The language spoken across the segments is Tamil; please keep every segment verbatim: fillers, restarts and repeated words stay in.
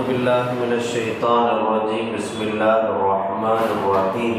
بالله من الشيطان الرجيم بسم الله الرحمن الرحيم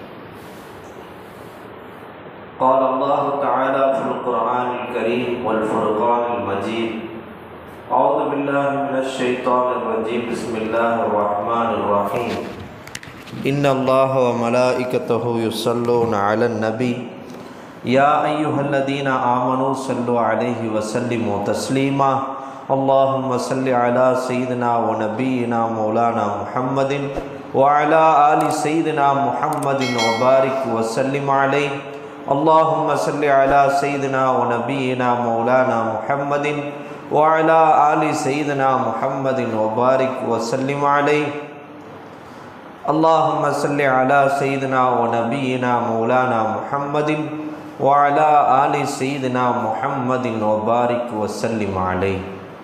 قال الله تعالى في القرآن الكريم والفرقان المجيد أعوذ بالله من الشيطان الرجيم بسم الله الرحمن الرحيم إن الله وملائكته يصلون على النبي يا أيها الذين آمنوا صلوا عليه وسلموا تسليما اللهم صل على سيدنا ونبينا مولانا محمد وعلى آل سيدنا محمد وبارك وسلم عليه اللهم صل على سيدنا ونبينا مولانا محمد وعلى آل سيدنا محمد وبارك وسلم عليه اللهم صل على سيدنا ونبينا مولانا محمد وعلى آل سيدنا محمد وبارك وسلم عليه.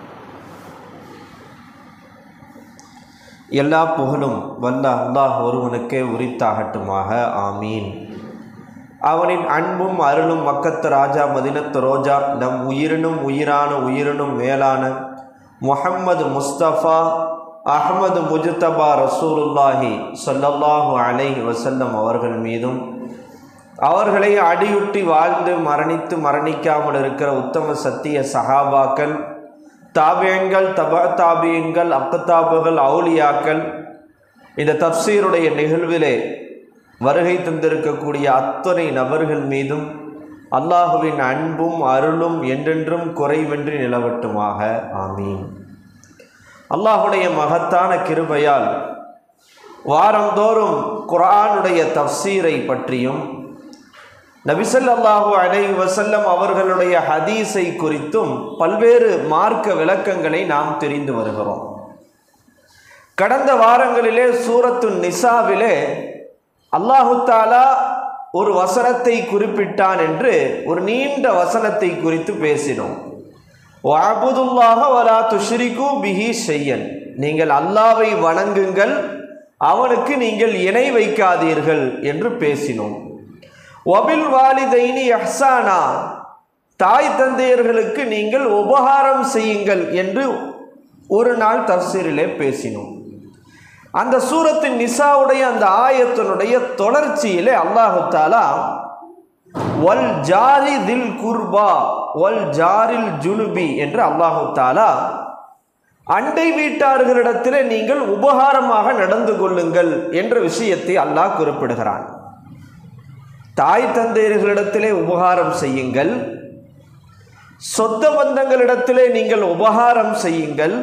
எல்லா புகழும் வல்ல அல்லாஹ் ஒருவனுக்கே உரித்தாகட்டுமாக, ஆமீன். அவனின் அன்பும் அருளும் மக்கத்து ராஜா மதினத்து ரோஜா நம் உயிரினும் உயிரான உயிரினும் மேலான முஹம்மது முஸ்தபா அஹ்மது முஜ்தபா ரசூலுல்லாஹி ஸல்லல்லாஹு அலைஹி வஸல்லம் அவர்கள் மீதும் அவர்களை அடியுட்டி வாழ்ந்து மரணித்து மரணிக்காமல் இருக்கிற உத்தம சத்திய சஹாபாக்கள், தாபியன்கள், தபா தாபியன்கள், அக்தாபுகள், அவுலியாக்கள், இந்த தஃப்சீருடைய நிகழ்விலே வருகை தந்திருக்கக்கூடிய அத்தனை நபர்கள் மீதும் அல்லாஹுவின் அன்பும் அருளும் என்றென்றும் குறைவின்றி நிலவட்டுமாக, ஆமீன். அல்லாஹுடைய மகத்தான கிருபையால் வாரந்தோறும் குர்ஆனுடைய தஃப்சீரை பற்றியும் நபி ஸல்லல்லாஹு அலைஹி வஸல்லம் அவர்களுடைய ஹதீஸை குறித்தும் பல்வேறு மார்க்க விளக்கங்களை நாம் தெரிந்து வருகிறோம். கடந்த வாரங்களிலே சூரத்து நிசாவிலே அல்லாஹு தஆலா ஒரு வசனத்தை குறிப்பிட்டான் என்று ஒரு நீண்ட வசனத்தை குறித்து பேசினோம். வஅபுதுல்லாஹ வலா துஷ்ரிகு பிஹி ஷையன், நீங்கள் அல்லாஹ்வை வணங்குங்கள், அவனுக்கு நீங்கள் இணை வைக்காதீர்கள் என்று பேசினோம். வபில் வாலிதைனி இஹ்சானா, தாய் தந்தையர்களுக்கு நீங்கள் உபகாரம் செய்யுங்கள் என்று ஒரு நாள் தஃப்சீரிலே பேசினோம். அந்த சூரத்தின் நிசாவுடைய அந்த ஆயத்தினுடைய தொடர்ச்சியிலே அல்லாஹு தஆலா வல் ஜாரி தில் குர்பா வல் ஜாரில் ஜுனுபி என்று அல்லாஹு தஆலா அண்டை வீட்டார்களிடத்திலே நீங்கள் உபகாரமாக நடந்து கொள்ளுங்கள் என்ற விஷயத்தை அல்லாஹ் குறிப்பிடுகிறான். தாய் தந்தையர்களிடத்திலே உபகாரம் செய்யுங்கள், சொந்த பந்தங்களிடத்திலே நீங்கள் உபகாரம் செய்யுங்கள்,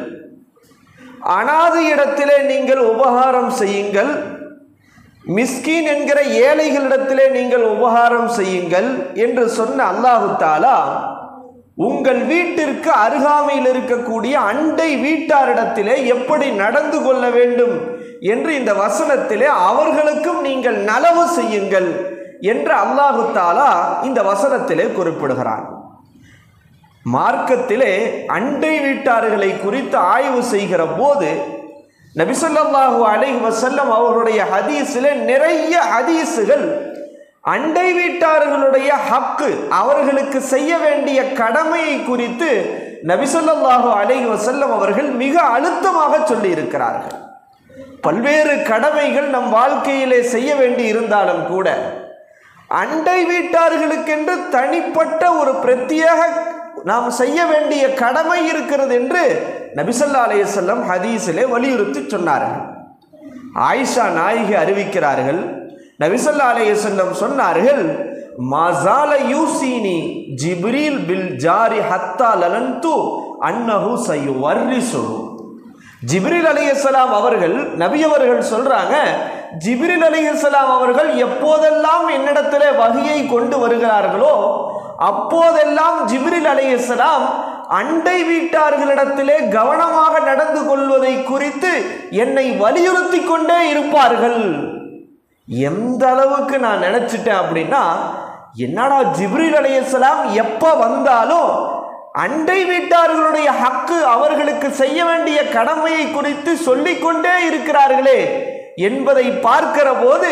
அனாதை இடத்திலே நீங்கள் உபகாரம் செய்யுங்கள், மிஸ்கீன் என்கிற ஏழைகளிடத்திலே நீங்கள் உபகாரம் செய்யுங்கள் என்று சொன்ன அல்லாஹு தஆலா உங்கள் வீட்டிற்கு அருகாமையில் இருக்கக்கூடிய அண்டை வீட்டாரிடத்திலே எப்படி நடந்து கொள்ள வேண்டும் என்று இந்த வசனத்திலே அவர்களுக்கும் நீங்கள் நலவு செய்யுங்கள் என்று அல்லாஹு தஆலா இந்த வசனத்திலே குறிப்பிடுகிறான். மார்க்கத்திலே அண்டை வீட்டார்களை குறித்து ஆய்வு செய்கிற போது நபி ஸல்லல்லாஹு அலைஹி வஸல்லம் அவர்களுடைய ஹதீஸிலே நிறைய ஹதீஸுகள் அண்டை வீட்டார்களுடைய ஹக்கு, அவர்களுக்கு செய்ய வேண்டிய கடமையை குறித்து நபி ஸல்லல்லாஹு அலைஹி வஸல்லம் அவர்கள் மிக அழுத்தமாக சொல்லி இருக்கிறார்கள். பல்வேறு கடமைகள் நம் வாழ்க்கையிலே செய்ய வேண்டி இருந்தாலும் கூட அண்டை வீட்டார்களுக்கென்று தனிப்பட்ட ஒரு பிரத்யேக நாம் செய்ய வேண்டிய கடமை இருக்கிறது என்று நபி ஸல்லல்லாஹு அலைஹி வஸல்லம் ஹதீஸிலே வலியுறுத்தி சொன்னார்கள். ஆயிஷா நாயகி அறிவிக்கிறார்கள், நபி ஸல்லல்லாஹு அலைஹி வஸல்லம் சொன்னார்கள், மாஸால யூசினி ஜிப்ரீல் பில் ஜாரி ஹத்தா லலந்து அன்னஹு சயுவர்ரிசு. ஜிப்ரீல் அலைஹிஸ்ஸலாம் அவர்கள், நபி அவர்கள் சொல்றாங்க, ஜிப்ரீல் அலைஹிஸ்ஸலாம் அவர்கள் எப்போதெல்லாம் என்னிடத்திலே வஹியை கொண்டு வருகிறார்களோ அப்போதெல்லாம் ஜிப்ரீல் அலைஹிஸ்ஸலாம் அண்டை வீட்டார்களிடத்திலே கவனமாக நடந்து கொள்வதை குறித்து என்னை வலியுறுத்தி கொண்டே இருப்பார்கள். எந்த அளவுக்கு நான் நினைச்சிட்டேன் அப்படின்னா, என்னடா ஜிப்ரீல் அலைஹிஸ்ஸலாம் எப்ப வந்தாலும் அண்டை வீட்டார்களுடைய ஹக்கு, அவர்களுக்கு செய்ய வேண்டிய கடமையை குறித்து சொல்லிக்கொண்டே இருக்கிறார்களே என்பதை பார்க்கிற போது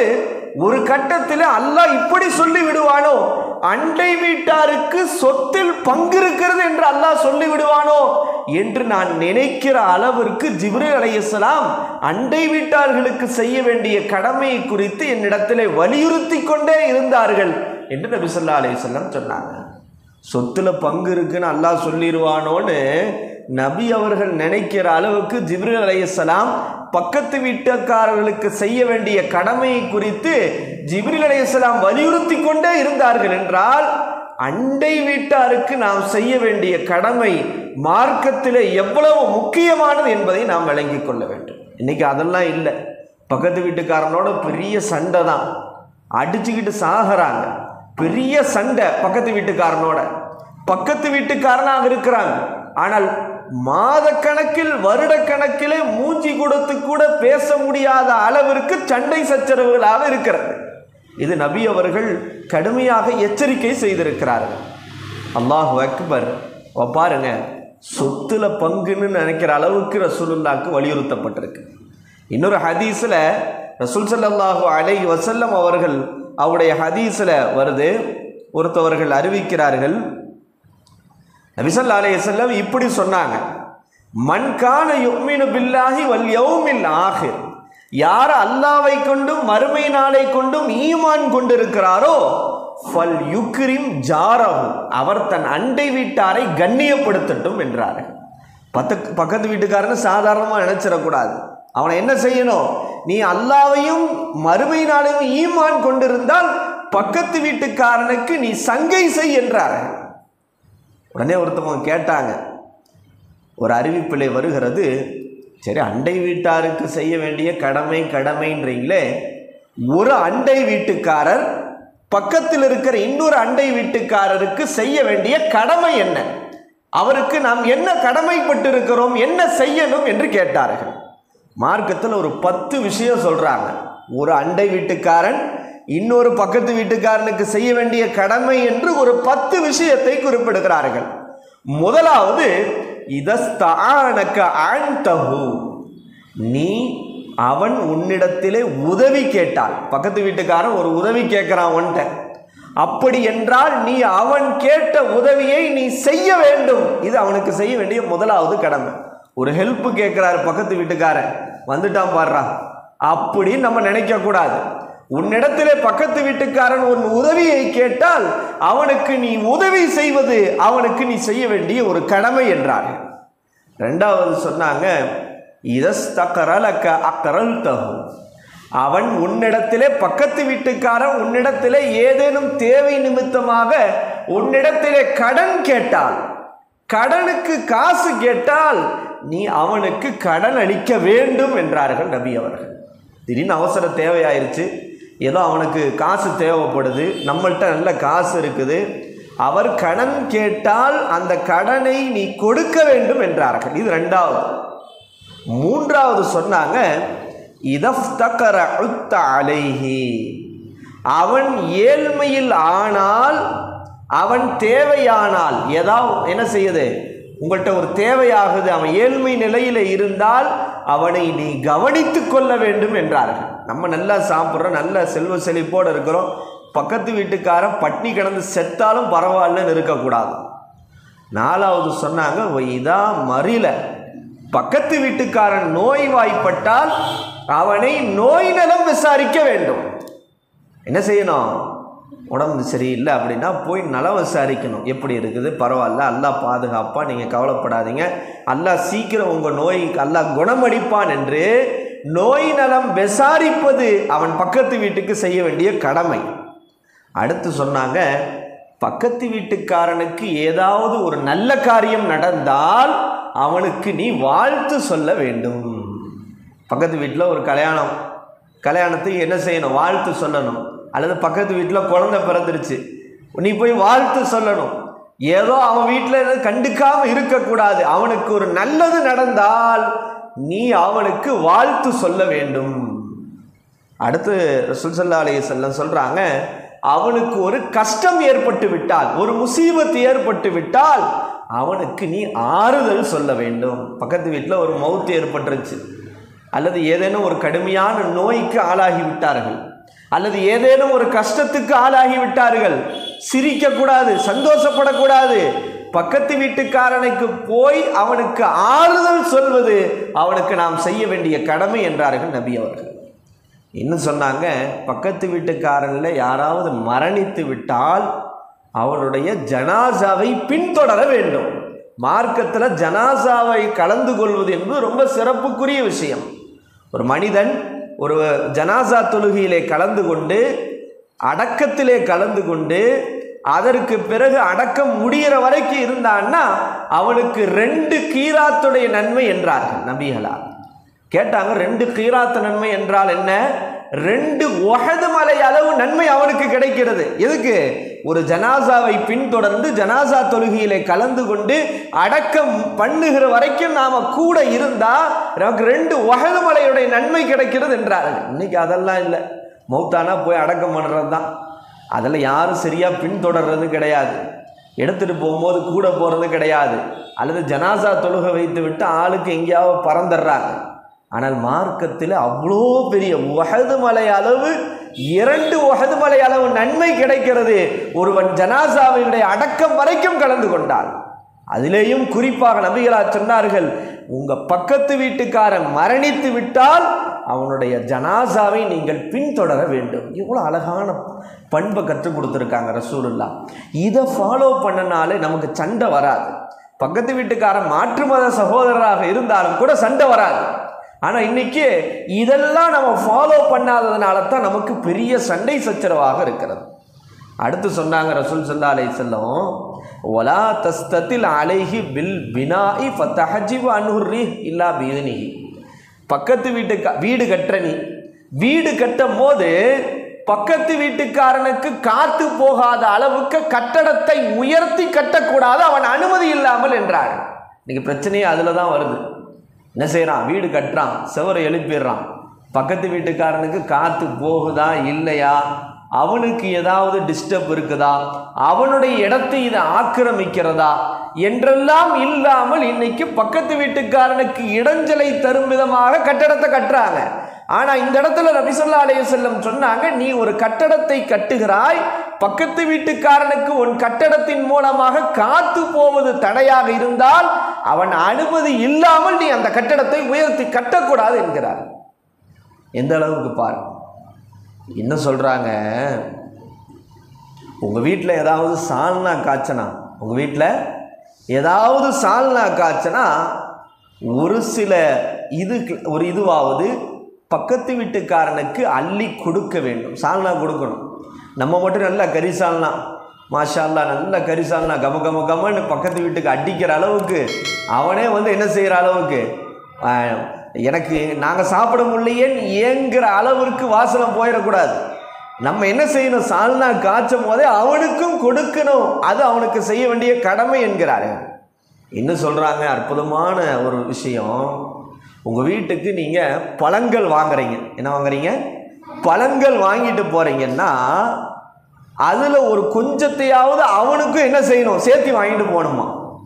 ஒரு கட்டத்தில் அல்லாஹ் இப்படி சொல்லி விடுவானோ, அண்டை வீட்டாருக்கு சொத்தில் பங்கு இருக்கிறது என்று அல்லாஹ் சொல்லி விடுவானோ என்று நான் நினைக்கிற அளவிற்கு ஜிப்ரீல் அலைஹிஸ்ஸலாம் அண்டை வீட்டார்களுக்கு செய்ய வேண்டிய கடமையை குறித்து என்னிடத்திலே வலியுறுத்தி கொண்டே இருந்தார்கள் என்று நபி ஸல்லல்லாஹு அலைஹி வஸல்லம் சொன்னாங்க. சொத்துல பங்கு இருக்குன்னு அல்லாஹ் சொல்லிடுவானோன்னு நபி அவர்கள் நினைக்கிற அளவுக்கு ஜிப்ரீல் அலைஹிஸ்ஸலாம் பக்கத்து வீட்டுக்காரர்களுக்கு செய்ய வேண்டிய கடமையை குறித்து ஜிப்ரீல் அலைஹிஸ்ஸலாம் வலியுறுத்தி கொண்டே இருந்தார்கள் என்றால், அண்டை வீட்டாருக்கு நாம் செய்ய வேண்டிய கடமை மார்க்கத்தில் எவ்வளவு முக்கியமானது என்பதை நாம் விளங்கிக் கொள்ள வேண்டும். இன்னைக்கு அதெல்லாம் இல்லை. பக்கத்து வீட்டுக்காரனோட பெரிய சண்டை தான், அடிச்சுக்கிட்டு சாகிறாங்க. பெரிய சண்டை பக்கத்து வீட்டுக்காரனோட, பக்கத்து வீட்டுக்காரனாக இருக்கிறாங்க. ஆனால் மாத கணக்கில் வருட கணக்கிலே மூஞ்சி கொடுத்து கூட பேச முடியாத அளவிற்கு சண்டை சச்சரவுகளாக இருக்கிறது. இது நபி அவர்கள் கடுமையாக எச்சரிக்கை செய்திருக்கிறார்கள். அல்லாஹு அக்பர். பாருங்க, சொத்துல பங்குன்னு நினைக்கிற அளவுக்கு ரசூலுல்லாஹ்க்கு வலியுறுத்தப்பட்டிருக்கு. இன்னொரு ஹதீஸில் ரசூல் ஸல்லல்லாஹு அலைஹி வஸல்லம் அவர்கள் அவருடைய ஹதீஸில் வருது, ஒருத்தவர்கள் அறிவிக்கிறார்கள், நபி ஸல்லல்லாஹு அலைஹி வஸல்லம் இப்படி சொன்னாங்க, மன் கான யுமினு பில்லாஹி வல் யௌமில் ஆகிர், யார் அல்லாஹ்வை கொண்டும் மறுமை நாளை கொண்டும் ஈமான் கொண்டிருக்கிறாரோ ஃபல் யுக்ரிம் ஜாரஹு, அவர் தன் அண்டை வீட்டாரை கண்ணியப்படுத்தட்டும் என்றார்கள். பத்து பக்கத்து வீட்டுக்காரன்னு சாதாரணமாக நினைச்சிடக்கூடாது. அவனை என்ன செய்யணும்? நீ அல்லாஹ்வையும் மறுமை நாளையும் ஈமான் கொண்டிருந்தால் பக்கத்து வீட்டுக்காரனுக்கு நீ சங்கை செய் என்றார்கள். உடனே ஒருத்தவங்க கேட்டாங்க, ஒரு அறிவிப்பிலே வருகிறது, சரி அண்டை வீட்டாருக்கு செய்ய வேண்டிய கடமை கடமைன்றீங்களே, ஒரு அண்டை வீட்டுக்காரர் பக்கத்தில் இருக்கிற இன்னொரு அண்டை வீட்டுக்காரருக்கு செய்ய வேண்டிய கடமை என்ன, அவருக்கு நாம் என்ன கடமைப்பட்டு இருக்கிறோம், என்ன செய்யணும் என்று கேட்டார்கள். மார்க்கத்தில் ஒரு பத்து விஷயம் சொல்றாங்க. ஒரு அண்டை வீட்டுக்காரன் இன்னொரு பக்கத்து வீட்டுக்காரனுக்கு செய்ய வேண்டிய கடமை என்று ஒரு பத்து விஷயத்தை குறிப்பிடுகிறார்கள். முதலாவது, இதஸ்தஆனக அன்தஹு, நீ அவன் உன்னிடத்திலே உதவி கேட்டால், பக்கத்து வீட்டுக்காரன் ஒரு உதவி கேட்கிறான் உன்கிட்ட, அப்படி என்றால் நீ அவன் கேட்ட உதவியை நீ செய்ய வேண்டும். இது அவனுக்கு செய்ய வேண்டிய முதலாவது கடமை. ஒரு ஹெல்ப் கேட்கிறாரு பக்கத்து வீட்டுக்காரன், வந்துட்டான் பாடுறா அப்படின்னு நம்ம நினைக்க கூடாது. உன்னிடத்திலே பக்கத்து வீட்டுக்காரன் ஒரு உதவியை கேட்டால் அவனுக்கு நீ உதவி செய்வது அவனுக்கு நீ செய்ய வேண்டிய ஒரு கடமை என்றார். ரெண்டாவது சொன்னாங்க, இதஸ்தகரலக அக்ரல்தஹு, அவன் உன்னிடத்திலே பக்கத்து வீட்டுக்காரன் உன்னிடத்திலே ஏதேனும் தேவை நிமித்தமாக உன்னிடத்திலே கடன் கேட்டால், கடனுக்கு காசு கேட்டால் நீ அவனுக்கு கடன் அளிக்க வேண்டும் என்றார்கள் நபி அவர்கள். திடீர்னு அவசர தேவையாயிருச்சு, ஏதோ அவனுக்கு காசு தேவைப்படுது, நம்மள்கிட்ட நல்ல காசு இருக்குது, அவர் கடன் கேட்டால் அந்த கடனை நீ கொடுக்க வேண்டும் என்றார்கள். இது ரெண்டாவது. மூன்றாவது சொன்னாங்க, இதஃப்தகர உத்த அலைஹி, அவன் ஏழ்மையில் ஆனால், அவன் தேவையானால், ஏதாவது என்ன செய்யுது, உங்கள்கிட்ட ஒரு தேவையாகுது, அவன் ஏழ்மை நிலையில் இருந்தால் அவனை நீ கவனித்து கொள்ள வேண்டும் என்றார்கள். நம்ம நல்லா சாப்பிட்றோம், நல்ல செல்வ செழிப்போடு இருக்கிறோம், பக்கத்து வீட்டுக்காரன் பட்னி கிடந்து செத்தாலும் பரவாயில்லன்னு இருக்கக்கூடாது. நாலாவது சொன்னாங்க, இதா மறில, பக்கத்து வீட்டுக்காரன் நோய்வாய்ப்பட்டால் அவனை நோய் நலம் விசாரிக்க வேண்டும். என்ன செய்யணும்? உடம்பு சரியில்லை அப்படின்னா போய் நலம் விசாரிக்கணும், எப்படி இருக்குது, பரவாயில்ல, அல்லாஹ் பாதுகாப்பா, நீங்கள் கவலைப்படாதீங்க, அல்லாஹ் சீக்கிரம் உங்கள் நோய்க்கு அல்லாஹ் குணமளிப்பான் என்று நோய் நலம் விசாரிப்பது அவன் பக்கத்து வீட்டுக்கு செய்ய வேண்டிய கடமை. அடுத்து சொன்னாங்க, பக்கத்து வீட்டுக்காரனுக்கு ஏதாவது ஒரு நல்ல காரியம் நடந்தால் அவனுக்கு நீ வாழ்த்து சொல்ல வேண்டும். பக்கத்து வீட்டில் ஒரு கல்யாணம், கல்யாணத்துக்கு என்ன செய்யணும்? வாழ்த்து சொல்லணும். அல்லது பக்கத்து வீட்டில் குழந்தை பிறந்துருச்சு, நீ போய் வாழ்த்து சொல்லணும். ஏதோ அவன் வீட்டில் கண்டுக்காமல் இருக்கக்கூடாது, அவனுக்கு ஒரு நல்லது நடந்தால் நீ அவனுக்கு வாழ்த்து சொல்ல வேண்டும். அடுத்து ரசூல் ஸல்லல்லாஹு அலைஹி வஸல்லம் சொல்றாங்க, அவனுக்கு ஒரு கஷ்டம் ஏற்பட்டு விட்டால், ஒரு முசீபத் ஏற்பட்டு விட்டால் அவனுக்கு நீ ஆறுதல் சொல்ல வேண்டும். பக்கத்து வீட்டில் ஒரு மவுத்து ஏற்பட்டுருச்சு, அல்லது ஏதேனும் ஒரு கடுமையான நோய்க்கு ஆளாகி விட்டார்கள், அல்லது ஏதேனும் ஒரு கஷ்டத்துக்கு ஆளாகி விட்டார்கள், சிரிக்க கூடாது, சந்தோஷப்படக்கூடாது. பக்கத்து வீட்டுக்காரனுக்கு போய் அவனுக்கு ஆறுதல் சொல்வது அவனுக்கு நாம் செய்ய வேண்டிய கடமை என்றார்கள் நபி அவர்கள். இன்னும் சொன்னாங்க, பக்கத்து வீட்டுக்காரன்ல யாராவது மரணித்து விட்டால் அவருடைய ஜனாசாவை பின்தொடர வேண்டும். மார்க்கத்தில் ஜனாசாவை கலந்து கொள்வது என்பது ரொம்ப சிறப்புக்குரிய விஷயம். ஒரு மனிதன் ஒரு ஜனாசா தொழுகையிலே கலந்து கொண்டு அடக்கத்திலே கலந்து கொண்டு அதற்கு பிறகு அடக்கம் முடிகிற வரைக்கும் இருந்தான்னா அவனுக்கு ரெண்டு கீராத்துடைய நன்மை என்றார்கள் நபிகளா. கேட்டாங்க, ரெண்டு கீராத்து நன்மை என்றால் என்ன? ரெண்டு உஹது மலை அளவு நன்மை அவனுக்கு கிடைக்கிறது. எதுக்கு? ஒரு ஜனாசாவை பின்தொடர்ந்து ஜனாசா தொழுகையிலே கலந்து கொண்டு அடக்கம் பண்ணுகிற வரைக்கும் நாம கூட இருந்தா நமக்கு ரெண்டு உஹது மலையுடைய நன்மை கிடைக்கிறது என்றார்கள். இன்னைக்கு அதெல்லாம் இல்லை, மௌத்தானா போய் அடக்கம் பண்ணுறது தான். அதில் யாரும் சரியாக பின்தொடர்றது கிடையாது, எடுத்துகிட்டு போகும்போது கூட போகிறது கிடையாது, அல்லது ஜனாசா தொழுகை வைத்து விட்டு ஆளுக்கு எங்கேயாவது பறந்துடுறாங்க. ஆனால் மார்க்கத்தில் அவ்வளோ பெரிய உஹது மலை அளவு, இரண்டு உஹது மலை அளவு நன்மை கிடைக்கிறது ஒருவன் ஜனாசாவினுடைய அடக்கம் வரைக்கும் கலந்து கொண்டான். அதிலேயும் குறிப்பாக நபிகளா சொன்னார்கள், உங்கள் பக்கத்து வீட்டுக்காரன் மரணித்து விட்டால் அவனுடைய ஜனாசாவை நீங்கள் பின்தொடர வேண்டும். இவ்வளோ அழகான பண்பை கற்றுக் கொடுத்துருக்காங்க ரசூலுல்லாஹ். இதை ஃபாலோ பண்ணனாலே நமக்கு சண்டை வராது. பக்கத்து வீட்டுக்காரன் மாற்று மத சகோதரராக இருந்தாலும் கூட சண்டை வராது. ஆனால் இன்னைக்கு இதெல்லாம் நம்ம ஃபாலோ பண்ணாததுனால தான் நமக்கு பெரிய சண்டை சச்சரவாக இருக்கிறது. அடுத்து சொன்னாங்க ரசூல் ஸல்லல்லாஹு அலைஹி வஸல்லம், வலா தஸ்தத்தில் அலைஹி பில் பினாஇ ஃபதஹஜிபு அன்ஹு ரிஹ் இல்லா பிஇذனிஹி. பக்கத்து வீட்டு வீடு கட்டுற நீ வீடு கட்டும் போது பக்கத்து வீட்டுக்காரனுக்கு காத்து போகாத அளவுக்கு கட்டடத்தை உயர்த்தி கட்டக்கூடாது, அவன் அனுமதி இல்லாமல் என்றார். இன்னைக்கு பிரச்சனையே அதில் தான் வருது. என்ன செய்கிறான்? வீடு கட்டுறான், செவரை எழுப்பிடுறான், பக்கத்து வீட்டுக்காரனுக்கு காத்து போகுதா இல்லையா, அவனுக்கு ஏதாவது டிஸ்டர்ப் இருக்குதா, அவனுடைய இடத்தை இதை ஆக்கிரமிக்கிறதா என்றெல்லாம் இல்லாமல் இன்னைக்கு பக்கத்து வீட்டுக்காரனுக்கு இடைஞ்சலை தரும் விதமாக கட்டடத்தை கட்டுறாங்க. ஆனால் இந்த இடத்துல நபி ஸல்லல்லாஹு அலைஹி வஸல்லம் சொன்னாங்க, நீ ஒரு கட்டடத்தை கட்டுகிறாய், பக்கத்து வீட்டுக்காரனுக்கு உன் கட்டடத்தின் மூலமாக காத்து போவது தடையாக இருந்தால் அவன் அனுமதி இல்லாமல் நீ அந்த கட்டடத்தை உயர்த்தி கட்டக்கூடாது என்கிறார். எந்த அளவுக்கு பாரு. என்ன சொல்றாங்க, உங்க வீட்டில் ஏதாவது சால்னா காய்ச்சனா உங்க வீட்டில் ஏதாவது சால்னா காய்ச்சனா ஒரு சில இது ஒரு இதுவாவது பக்கத்து வீட்டுக்காரனுக்கு அள்ளி கொடுக்க வேண்டும். சால்னா கொடுக்கணும். நம்ம மட்டும் நல்ல கறி சால்னா, மாஷா அல்லாஹ், நல்ல கறி சால்னா கம கம கமன்னு பக்கத்து வீட்டுக்கு அடிக்கிற அளவுக்கு, அவனே வந்து என்ன செய்கிற அளவுக்கு, எனக்கு நாங்கள் சாப்பிட முடியலையேன்னு ஏங்குற அளவிற்கு வாசனை போயிடக்கூடாது. நம்ம என்ன செய்யணும்? சால்னா காய்ச்சும் போதே அவனுக்கும் கொடுக்கணும், அது அவனுக்கு செய்ய வேண்டிய கடமை என்கிறாரு. இன்னும் சொல்கிறாங்க, அற்புதமான ஒரு விஷயம். உங்கள் வீட்டுக்கு நீங்கள் பழங்கள் வாங்குறீங்க. என்ன வாங்குறீங்க? பழங்கள் வாங்கிட்டு போகிறீங்கன்னா அதில் ஒரு கொஞ்சத்தையாவது அவனுக்கும் என்ன செய்யணும்? சேர்த்து வாங்கிட்டு போகணுமா?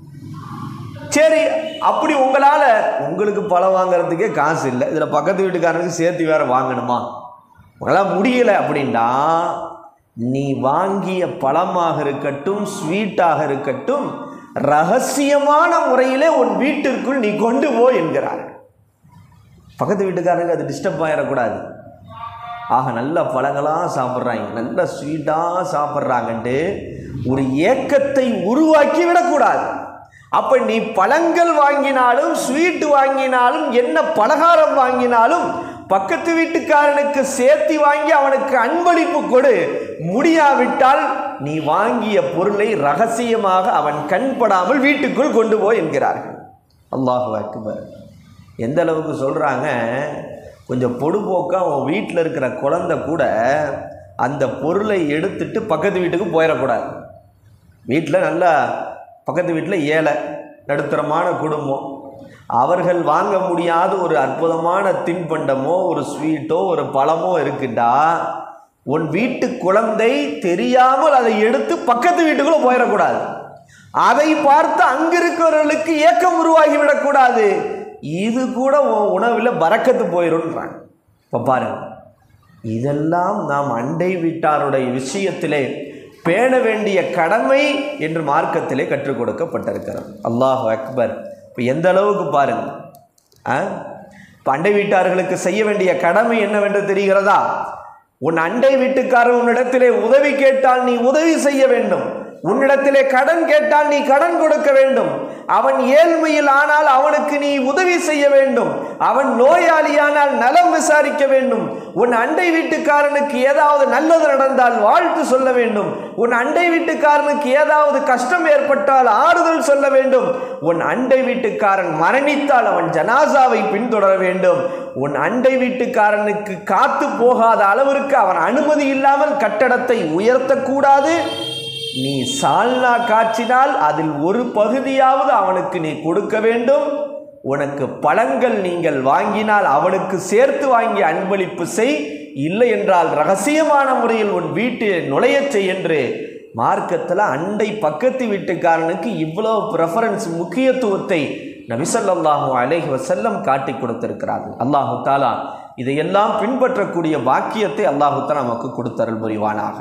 சரி, அப்படி உங்களால் உங்களுக்கு பழம் வாங்கிறதுக்கே காசு இல்லை, இதில் பக்கத்து வீட்டுக்காரனுக்கு சேர்த்து வேறு வாங்கணுமா? உங்களால் முடியலை அப்படின்னா நீ வாங்கிய பழமாக இருக்கட்டும், ஸ்வீட்டாக இருக்கட்டும், ரகசியமான முறையிலே உன் வீட்டிற்குள் நீ கொண்டு போ என்கிறார். பக்கத்து வீட்டுக்காரனுக்கு அது டிஸ்டர்ப் ஆகிடக்கூடாது. ஆக நல்ல பழங்களாக சாப்பிட்றாங்க, நல்ல ஸ்வீட்டாக சாப்பிட்றாங்கன்ட்டு ஒரு ஏக்கத்தை உருவாக்கி விடக்கூடாது. அப்போ நீ பழங்கள் வாங்கினாலும் ஸ்வீட்டு வாங்கினாலும் என்ன பலகாரம் வாங்கினாலும் பக்கத்து வீட்டுக்காரனுக்கு சேர்த்து வாங்கி அவனுக்கு அன்பளிப்பு கொடு. முடியாவிட்டால் நீ வாங்கிய பொருளை ரகசியமாக அவன் கண்படாமல் வீட்டுக்குள் கொண்டு போய் என்கிறார்கள். அல்லாஹு அக்பர். எந்த அளவுக்கு சொல்கிறாங்க, கொஞ்சம் பொடுபோக்காக உன் வீட்டில் இருக்கிற குழந்தை கூட அந்த பொருளை எடுத்துட்டு பக்கத்து வீட்டுக்கு போயிடக்கூடாது. வீட்டில் நல்லா பக்கத்து வீட்டில் ஏழை நடுத்தரமான குடும்பம், அவர்கள் வாங்க முடியாத ஒரு அற்புதமான தின்பண்டமோ ஒரு ஸ்வீட்டோ ஒரு பழமோ இருக்குண்டா, உன் வீட்டு குழந்தை தெரியாமல் அதை எடுத்து பக்கத்து வீட்டுக்குள்ளே போயிடக்கூடாது. அதை பார்த்து அங்கிருக்கிறவர்களுக்கு ஏக்கம் உருவாகிவிடக்கூடாது. இது கூட உணவில் பறக்கத்து போயிடும்ன்றாங்க. இப்போ பாருங்க, இதெல்லாம் நாம் அண்டை வீட்டாருடைய விஷயத்திலே பேண வேண்டிய கடமை என்று மார்க்கத்திலே கற்றுக் கொடுக்கப்பட்டிருக்கிறது. அல்லாஹ் அக்பர். இப்போ எந்த அளவுக்கு பாருங்க, இப்போ அண்டை வீட்டார்களுக்கு செய்ய வேண்டிய கடமை என்னவென்று தெரிகிறதா? உன் அண்டை வீட்டுக்காரன் உன்னிடத்திலே உதவி கேட்டால் நீ உதவி செய்ய வேண்டும். உன்னிடத்திலே கடன் கேட்டால் நீ கடன் கொடுக்க வேண்டும். அவன் ஏழ்மையில் ஆனால் அவனுக்கு நீ உதவி செய்ய வேண்டும். அவன் நோயாளியானால் நலம் விசாரிக்க வேண்டும். உன் அண்டை வீட்டுக்காரனுக்கு ஏதாவது நல்லது நடந்தால் வாழ்த்து சொல்ல வேண்டும். உன் அண்டை வீட்டுக்காரனுக்கு ஏதாவது கஷ்டம் ஏற்பட்டால் ஆறுதல் சொல்ல வேண்டும். உன் அண்டை வீட்டுக்காரன் மரணித்தால் அவன் ஜனாசாவை பின்தொடர வேண்டும். உன் அண்டை வீட்டுக்காரனுக்கு காத்து போகாத அளவிற்கு அவன் அனுமதி இல்லாமல் கட்டடத்தை உயர்த்தக்கூடாது. நீ சால்னா காய்ச்சினால் அதில் ஒரு பகுதியாவது அவனுக்கு நீ கொடுக்க வேண்டும். உனக்கு பழங்கள் நீங்கள் வாங்கினால் அவனுக்கு சேர்த்து வாங்கி அன்பளிப்பு செய். இல்லை என்றால் ரகசியமான முறையில் உன் வீட்டில் நுழைய செய் என்று மார்க்கத்தில் அண்டை பக்கத்து வீட்டுக்காரனுக்கு இவ்வளோ ப்ரெஃபரன்ஸ், முக்கியத்துவத்தை நபி ஸல்லல்லாஹு அலைஹி வஸல்லம் காட்டி கொடுத்திருக்கிறார்கள். அல்லாஹு தாலா இதையெல்லாம் பின்பற்றக்கூடிய பாக்கியத்தை அல்லாஹு தாலா நமக்கு கொடுத்தருள் புரிவானாக.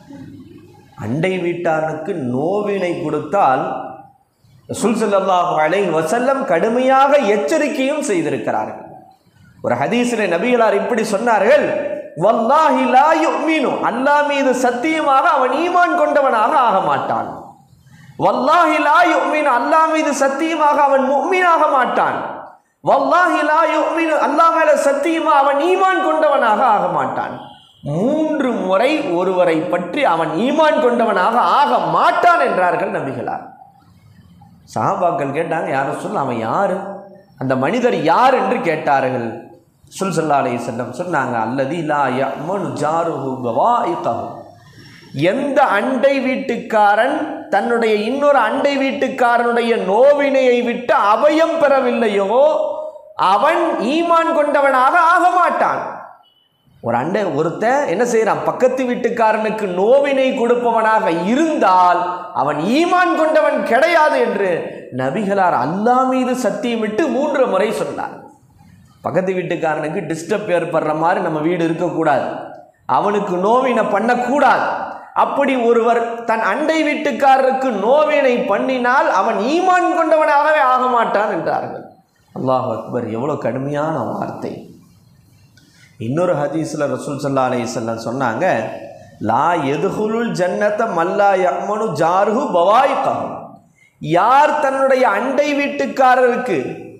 அண்டை வீட்டானுக்கு நோவினை கொடுத்தால் ரசூல் ஸல்லல்லாஹு அலைஹி வஸல்லம் கடுமையாக எச்சரிக்கையும் செய்திருக்கிறார்கள். ஒரு ஹதீஸிலே நபிகளார் இப்படி சொன்னார்கள், வல்லாஹி லா யுமினு, அல்லாஹ் மீது சத்தியமாக அவன் ஈமான் கொண்டவனாக ஆக மாட்டான். வல்லாஹி லா யுமினு, அல்லாஹ் மீது சத்தியமாக அவன் முஃமினாக மாட்டான். வல்லாஹி லா யுமினு, அல்லாஹ் மேல சத்தியமாக அவன் ஈமான் கொண்டவனாக ஆக மாட்டான். மூன்று முறை ஒருவரை பற்றி அவன் ஈமான் கொண்டவனாக ஆக மாட்டான் என்றார்கள் நபிகளார். சஹாபாக்கள் கேட்டாங்க, யார சொல்ல அவன் யாரு, அந்த மனிதர் யார் என்று கேட்டார்கள். ரசூல் ஸல்லல்லாஹு அலைஹி வஸல்லம் சொன்னாங்க, அல்லதி லா யஅமனு ஜாருஹு பவாயிகஹு, எந்த அண்டை வீட்டுக்காரன் தன்னுடைய இன்னொரு அண்டை வீட்டுக்காரனுடைய நோவினையை விட்டு அபயம் பெறவில்லையோ அவன் ஈமான் கொண்டவனாக ஆக மாட்டான். ஒரு அண்டை ஒருத்தன் என்ன செய்யறான், பக்கத்து வீட்டுக்காரனுக்கு நோவினை கொடுப்பவனாக இருந்தால் அவன் ஈமான் கொண்டவன் கிடையாது என்று நபிகளார் அல்லாஹ் மீது சத்தியமிட்டு மூன்று முறை சொன்னார். பக்கத்து வீட்டுக்காரனுக்கு டிஸ்டர்ப் ஏற்படுற மாதிரி நம்ம வீடு இருக்கக்கூடாது, அவனுக்கு நோவினை பண்ணக்கூடாது. அப்படி ஒருவர் தன் அண்டை வீட்டுக்காரருக்கு நோவினை பண்ணினால் அவன் ஈமான் கொண்டவனாகவே ஆக மாட்டான் என்றார்கள். அல்லாஹ் அக்பர், எவ்வளோ கடுமையான வார்த்தை. இன்னொரு ஹதீஸில் ரசூல் ஸல்லல்லாஹு அலைஹி வஸல்லம் சொன்னாங்க, லா யதுகுலுல் ஜன்னத மல்லா யஅமனு ஜாருஹு பவாயிகஹு, யார் தன்னுடைய அண்டை வீட்டுக்காரருக்கு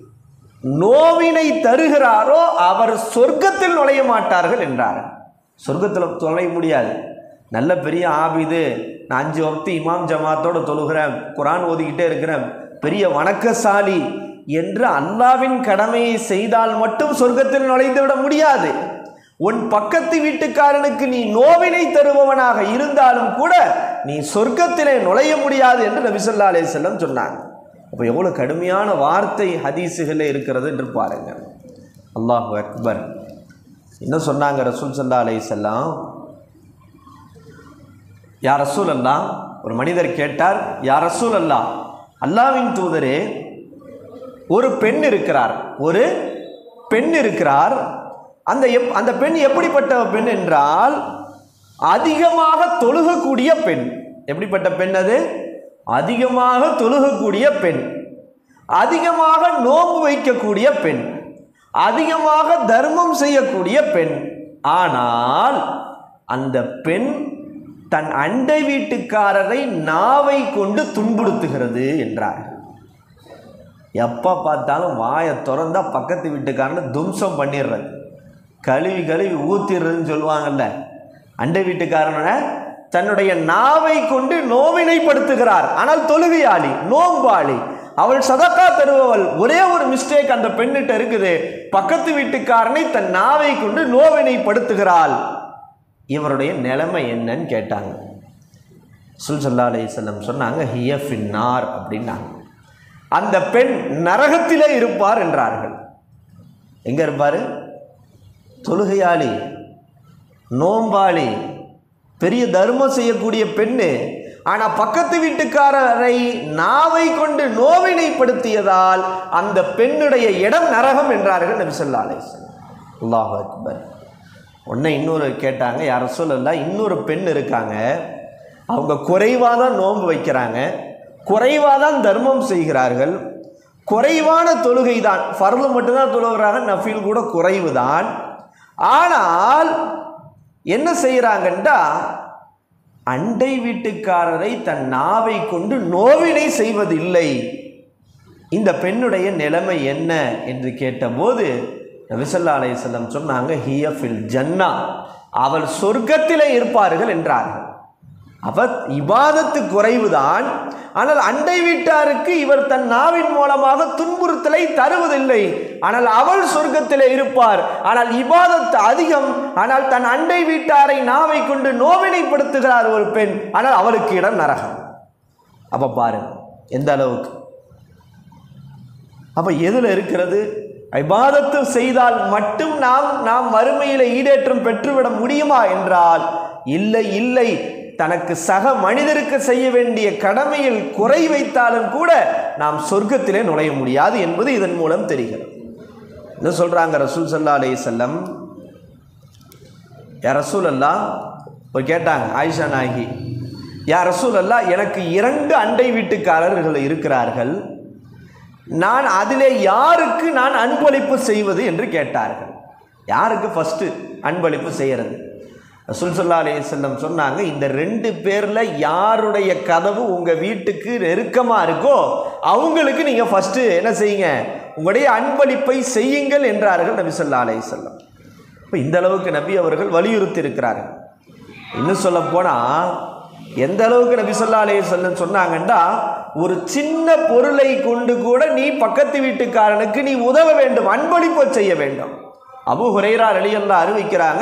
நோவினை தருகிறாரோ அவர் சொர்க்கத்தில் நுழைய மாட்டார்கள் என்றார். சொர்க்கத்தில் நுழைய முடியாது. நல்ல பெரிய ஆபிது, நான் அஞ்சு வக்து இமாம் ஜமாத்தோடு தொழுகிறேன், குரான் ஓதிக்கிட்டே இருக்கிறேன், பெரிய வணக்கசாலி என்று அல்லாவின் கடமையை செய்தால் மட்டும் சொர்க்கத்தில் நுழைந்து விட முடியாது. உன் பக்கத்து வீட்டுக்காரனுக்கு நீ நோவினை தருபவனாக இருந்தாலும் கூட நீ சொர்க்கத்திலே நுழைய முடியாது என்று நபி ஸல்லல்லாஹு அலைஹி வஸல்லம் சொன்னாங்க. அப்போ எவ்வளோ கடுமையான வார்த்தை ஹதீஸுகளே இருக்கிறது என்று பாருங்க. அல்லாஹு அக்பர். என்ன சொன்னாங்க ரசூல் ஸல்லல்லாஹு அலைஹி வஸல்லம், யா ரசூல் அல்லாஹ், ஒரு மனிதர் கேட்டார், யா ரசூல் அல்லாஹ், அல்லாஹ்வின் தூதரே, ஒரு பெண் இருக்கிறார், ஒரு பெண் இருக்கிறார், அந்த எப் அந்த பெண் எப்படிப்பட்ட பெண் என்றால் அதிகமாக தொழுகக்கூடிய பெண். எப்படிப்பட்ட பெண் அது? அதிகமாக தொழுகக்கூடிய பெண், அதிகமாக நோன்பு வைக்கக்கூடிய பெண், அதிகமாக தர்மம் செய்யக்கூடிய பெண். ஆனால் அந்த பெண் தன் அண்டை வீட்டுக்காரரை நாவை கொண்டு துன்புறுத்துகிறது என்றார்கள். எப்போ பார்த்தாலும் வாயை திறந்தா பக்கத்து வீட்டுக்காரனை தும்சம் பண்ணிடுறது, கழுவி கழுவி ஊத்திடுறதுன்னு சொல்லுவாங்கல்ல. அண்டை வீட்டுக்காரனை தன்னுடைய நாவை கொண்டு நோவினைப்படுத்துகிறார். ஆனால் தொழுகையாளி, நோம்பாளி, அவள் சதக்கா தருபவள். ஒரே ஒரு மிஸ்டேக் அந்த பெண்ணிட்ட இருக்குது, பக்கத்து வீட்டுக்காரனை தன் நாவை கொண்டு நோவினைப்படுத்துகிறாள். இவருடைய நிலைமை என்னன்னு கேட்டாங்க. ரசூல் ஸல்லல்லாஹு அலைஹி வஸல்லம் சொன்னாங்க, ஹிய ஃபின்னார் அப்படின்னாங்க. அந்த பெண் நரகத்திலே இருப்பார் என்றார்கள். எங்க இருப்பாரு? தொழுகையாளி, நோம்பாளி, பெரிய தர்மம் செய்யக்கூடிய பெண்ணு. ஆனா பக்கத்து வீட்டுக்காரரை நாவை கொண்டு நோவினைப்படுத்தியதால் அந்த பெண்ணுடைய இடம் நரகம் என்றார்கள் நபி ஸல்லல்லாஹு அலைஹி வஸல்லம். அல்லாஹு அக்பர். உடனே இன்னொரு கேட்டாங்க, யார் ரசூலல்லாஹ், இன்னொரு பெண் இருக்காங்க, அவங்க குறைவாக தான் நோன்பு வைக்கிறாங்க, குறைவாக தான் தர்மம் செய்கிறார்கள், குறைவான தொழுகை தான், ஃபர்து மட்டும்தான் தொழுகிறாங்க, நஃபில் கூட குறைவு தான். ஆனால் என்ன செய்கிறாங்கன்றா அண்டை வீட்டுக்காரரை தன் நாவை கொண்டு நோவினை செய்வதில்லை. இந்த பெண்ணுடைய நிலைமை என்ன என்று கேட்டபோது நபி ஸல்லல்லாஹு அலைஹி வஸல்லம் சொன்னாங்க, ஹிய ஃபில் ஜன்னா, அவள் சொர்க்கத்திலே இருப்பார்கள் என்றார்கள். அவர் இபாதத்து குறைவுதான், ஆனால் அண்டை வீட்டாருக்கு இவர் தன் நாவின் மூலமாக துன்புறுத்தலை தருவதில்லை, ஆனால் அவள் சொர்க்கத்திலே இருப்பார். ஆனால் இபாதத்து அதிகம், ஆனால் தன் அண்டை வீட்டாரை நாவை கொண்டு நோவினைப்படுத்துகிறார் ஒரு பெண், ஆனால் அவளுக்கு இடம் நரகம். அப்ப பாருங்க எந்த அளவுக்கு. அப்ப எதுல இருக்கிறது? இபாதத்து செய்தால் மட்டும் நாம் நாம் மறுமையில ஈடேற்றம் பெற்றுவிட முடியுமா என்றால் இல்லை இல்லை. தனக்கு சக மனிதருக்கு செய்ய வேண்டிய கடமையில் குறை வைத்தாலும் கூட நாம் சொர்க்கத்திலே நுழைய முடியாது என்பது இதன் மூலம் தெரிகிறது. என்ன சொல்றாங்க ரசூல் ஸல்லல்லாஹு அலைஹி வஸல்லம், யா ரசூல் அல்லாஹ், போய் கேட்டாங்க ஆயிஷா நாயகி, யா ரசூல் அல்லாஹ், எனக்கு இரண்டு அண்டை வீட்டுக்காரர்கள் இருக்கிறார்கள், நான் அதிலே யாருக்கு நான் அன்பளிப்பு செய்வது என்று கேட்டார்கள். யாருக்கு ஃபர்ஸ்ட் அன்பளிப்பு செய்யறது? ரசூல் ஸல்லல்லாஹு அலைஹி வஸல்லம் சொன்னாங்க, இந்த ரெண்டு பேர்ல யாருடைய கதவு உங்க வீட்டுக்கு நெருக்கமா இருக்கோ அவங்களுக்கு நீங்க ஃபர்ஸ்ட் என்ன செய்யுங்க, உங்களுடைய அன்பளிப்பை செய்யுங்கள் என்றார்கள் நபி ஸல்லல்லாஹு அலைஹி வஸல்லம். இப்போ இந்த அளவுக்கு நபி அவர்கள் வலியுறுத்தி இருக்கிறார்கள். இன்னும் சொல்ல போனா எந்த அளவுக்கு நபி ஸல்லல்லாஹு அலைஹி வஸல்லம் சொன்னாங்கன்னா, ஒரு சின்ன பொருளை கொண்டு கூட நீ பக்கத்து வீட்டுக்காரனுக்கு நீ உதவ வேண்டும், அன்பளிப்பு செய்ய வேண்டும். அபூ ஹுரைரா ரலியல்லாஹு அறிவிக்கிறாங்க,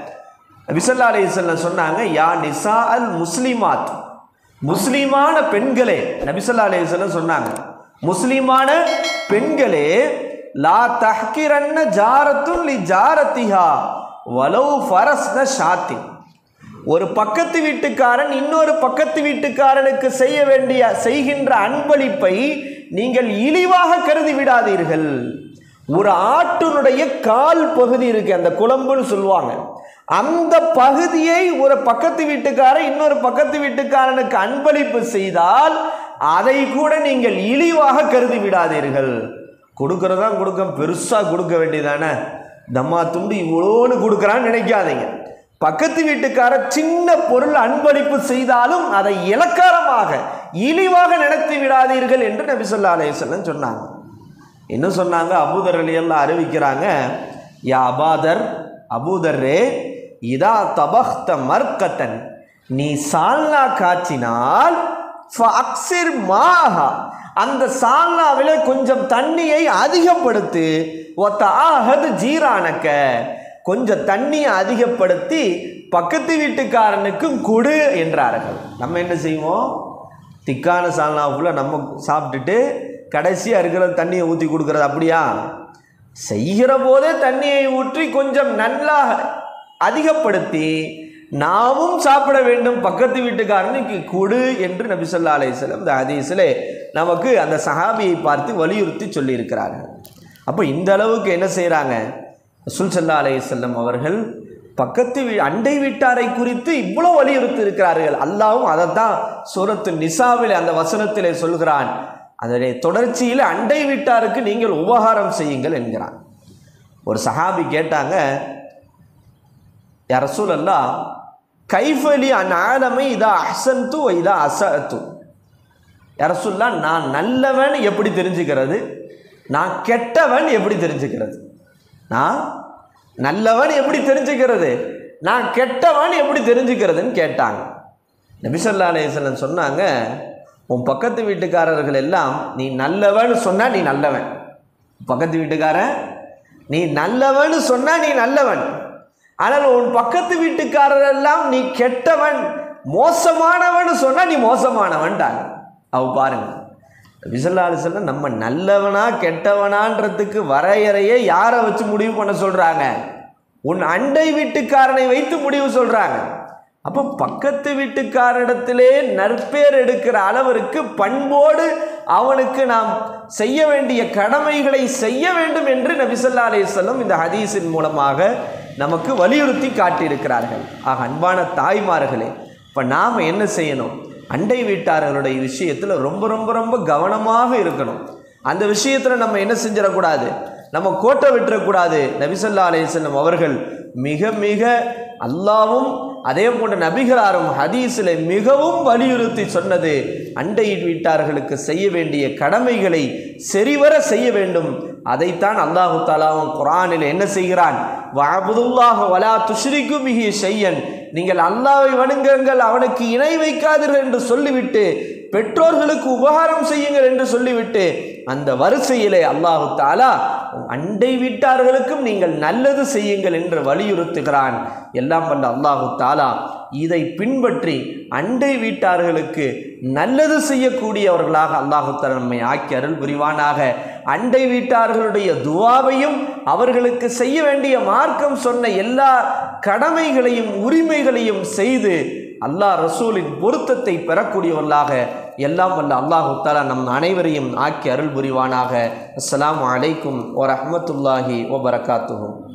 நபி ஸல்லல்லாஹு அலைஹி வஸல்லம் சொன்னாங்க, யா நிசா அல் முஸ்லிமாத், முஸ்லிமான பெண்களே, நபி ஸல்லல்லாஹு அலைஹி வஸல்லம் சொன்னாங்க, முஸ்லிமான பெண்களே, லா தஹ்கிரன்ன ஜாரத்துன் லி ஜாரத்திஹா வலவ் ஃபரஸ்ன ஷாத்தி, ஒரு பக்கத்து வீட்டுக்காரன் இன்னொரு பக்கத்து வீட்டுக்காரனுக்கு செய்ய வேண்டிய செய்கின்ற அன்பளிப்பை நீங்கள் இழிவாக கருதி விடாதீர்கள். ஒரு ஆட்டினுடைய கால் பகுதி இருக்கு, அந்த குழம்புன்னு சொல்லுவாங்க, அந்த பகுதியை ஒரு பக்கத்து வீட்டுக்காரன் இன்னொரு பக்கத்து வீட்டுக்காரனுக்கு அன்பளிப்பு செய்தால் அதை கூட நீங்கள் இழிவாக கருதி விடாதீர்கள். கொடுக்கறதா கொடுக்க, பெருசா கொடுக்க வேண்டியதானே, தம்மா துண்டு இவ்வளோன்னு கொடுக்கறான்னு நினைக்காதீங்க. பக்கத்து வீட்டுக்கார சின்ன பொருள் அன்பளிப்பு செய்தாலும் அதை இலக்காரமாக இழிவாக நினைத்து விடாதீர்கள் என்று நபி ஸல்லல்லாஹு அலைஹி வஸல்லம் சொன்னாங்க. என்ன சொன்னாங்க? அபூதர் ரலியல்லாஹு அறிவிக்கிறாங்க, யா அபாதர், அபூதர்ரே, இதா தபக்த மர்கத்தன், நீ சால்னா காய்ச்சினால் ஃபஅக்ஸிர் மாஹா, அந்த சால்னாவிலே கொஞ்சம் தண்ணியை அதிகப்படுத்து, வதஆஹத் ஜீரானக, கொஞ்சம் தண்ணியை அதிகப்படுத்தி பக்கத்து வீட்டுக்காரனுக்கும் கொடு என்றார்கள். நம்ம என்ன செய்வோம்? திக்கான சால்னாவுக்குள்ள நம்ம சாப்பிட்டுட்டு கடைசியாக இருக்கிற தண்ணியை ஊற்றி கொடுக்கறது அப்படியா? செய்கிற போதே தண்ணியை ஊற்றி கொஞ்சம் நல்லா அதிகப்படுத்தி நாமும் சாப்பிட வேண்டும், பக்கத்து வீட்டுக்காரனுக்கு கொடு என்று நபி ஸல்லல்லாஹு அலைஹி வஸல்லம் இந்த ஹதீஸிலே நமக்கு அந்த சஹாபியை பார்த்து வலியுறுத்தி சொல்லி இருக்கிறார்கள். அப்போ இந்த அளவுக்கு என்ன செய்கிறாங்க ரசூல் ஸல்லல்லாஹு அலைஹி வஸல்லம் அவர்கள் பக்கத்து வீ அண்டை வீட்டாரை குறித்து இவ்வளோ வலியுறுத்தி இருக்கிறார்கள். அல்லாஹ்வும் அதைத்தான் சூரத்து நிசாவிலே அந்த வசனத்திலே சொல்கிறான், அதனுடைய தொடர்ச்சியில் அண்டை வீட்டாருக்கு நீங்கள் உபகாரம் செய்யுங்கள் என்கிறான். ஒரு சஹாபி கேட்டாங்க, யா ரசூலல்லாஹ், கைஃபலி அன் ஆலமை இதா அஹ்சன்து வ இதா அஸஅது, யா ரசூலல்லாஹ், நான் நல்லவன் எப்படி தெரிஞ்சுக்கிறது, நான் கெட்டவன் எப்படி தெரிஞ்சுக்கிறது, நான் நல்லவன் எப்படி தெரிஞ்சுக்கிறது, நான் கெட்டவன் எப்படி தெரிஞ்சுக்கிறதுன்னு கேட்டாங்க. நபி ஸல்லல்லாஹு அலைஹி வஸல்லம் சொன்னாங்க, உன் பக்கத்து வீட்டுக்காரர்கள் எல்லாம் நீ நல்லவன் சொன்னா நீ நல்லவன், பக்கத்து வீட்டுக்காரன் நீ நல்லவன் சொன்னா நீ நல்லவன், ஆனால் உன் பக்கத்து வீட்டுக்காரர் எல்லாம் நீ கெட்டவன் மோசமானவன் சொன்னா நீ மோசமானவன்ட்டாங்க. அவ பாருங்க, நபி ஸல்லல்லாஹு அலைஹி வஸல்லம் நம்ம நல்லவனா கெட்டவனான்றதுக்கு வரையறையை யாரை வச்சு முடிவு பண்ண சொல்றாங்க? உன் அண்டை வீட்டுக்காரனை வைத்து முடிவு சொல்றாங்க. அப்போ பக்கத்து வீட்டுக்காரிடத்திலே நற்பேர் எடுக்கிற அளவிற்கு பண்போடு அவனுக்கு நாம் செய்ய வேண்டிய கடமைகளை செய்ய வேண்டும் என்று நபி ஸல்லல்லாஹு அலைஹி வஸல்லம் இந்த ஹதீஸின் மூலமாக நமக்கு வலியுறுத்தி காட்டியிருக்கிறார்கள். ஆக அன்பான தாய்மார்களே, இப்போ நாம் என்ன செய்யணும்? அண்டை வீட்டார்களுடைய விஷயத்தில் ரொம்ப ரொம்ப ரொம்ப கவனமாக இருக்கணும். அந்த விஷயத்தில் நம்ம என்ன செஞ்சிடக்கூடாது, நம்ம கோட்டை விட்டுறக்கூடாது. நபி ஸல்லல்லாஹு அலைஹி வஸல்லம் அவர்கள் மிக மிக அல்லாவும் அதே போன்ற நபிகளாரும் ஹதீஸில் மிகவும் வலியுறுத்தி சொன்னது, அண்டை வீட்டார்களுக்கு செய்ய வேண்டிய கடமைகளை சரிவர செய்ய வேண்டும். அதைத்தான் அல்லாஹு தஆலாவும் குர்ஆனில் என்ன செய்கிறான்? வஅபுதுல்லாஹ வலா துஷ்ரிகு பிஹி ஷையன், நீங்கள் அல்லாஹ்வை வணங்குங்கள், அவனுக்கு இணை வைக்காதீர்கள் என்று சொல்லிவிட்டு, பெற்றோர்களுக்கு உபகாரம் செய்யுங்கள் என்று சொல்லிவிட்டு, அந்த வரிசையிலே அல்லாஹு தஆலா அண்டை வீட்டார்களுக்கும் நீங்கள் நல்லது செய்யுங்கள் என்று வலியுறுத்துகிறான். எல்லாம் வல்ல அல்லாஹு தஆலா இதை பின்பற்றி அண்டை வீட்டார்களுக்கு நல்லது செய்யக்கூடியவர்களாக அல்லாஹு தஆலா நம்மை ஆக்கி அருள் புரிவானாக. அண்டை வீட்டார்களுடைய துஆவையும் அவர்களுக்கு செய்ய வேண்டிய மார்க்கம் சொன்ன எல்லா கடமைகளையும் உரிமைகளையும் செய்து அல்லாஹ் ரசூலின் பொருத்தத்தை பெறக்கூடியவர்களாக எல்லாம் வல்ல அல்லாஹு தஆலா நம் அனைவரையும் ஆக்கி அருள் புரிவானாக. அஸ்ஸலாமு அலைக்கும் வரஹ்மத்துல்லாஹி வபரகாத்துஹு.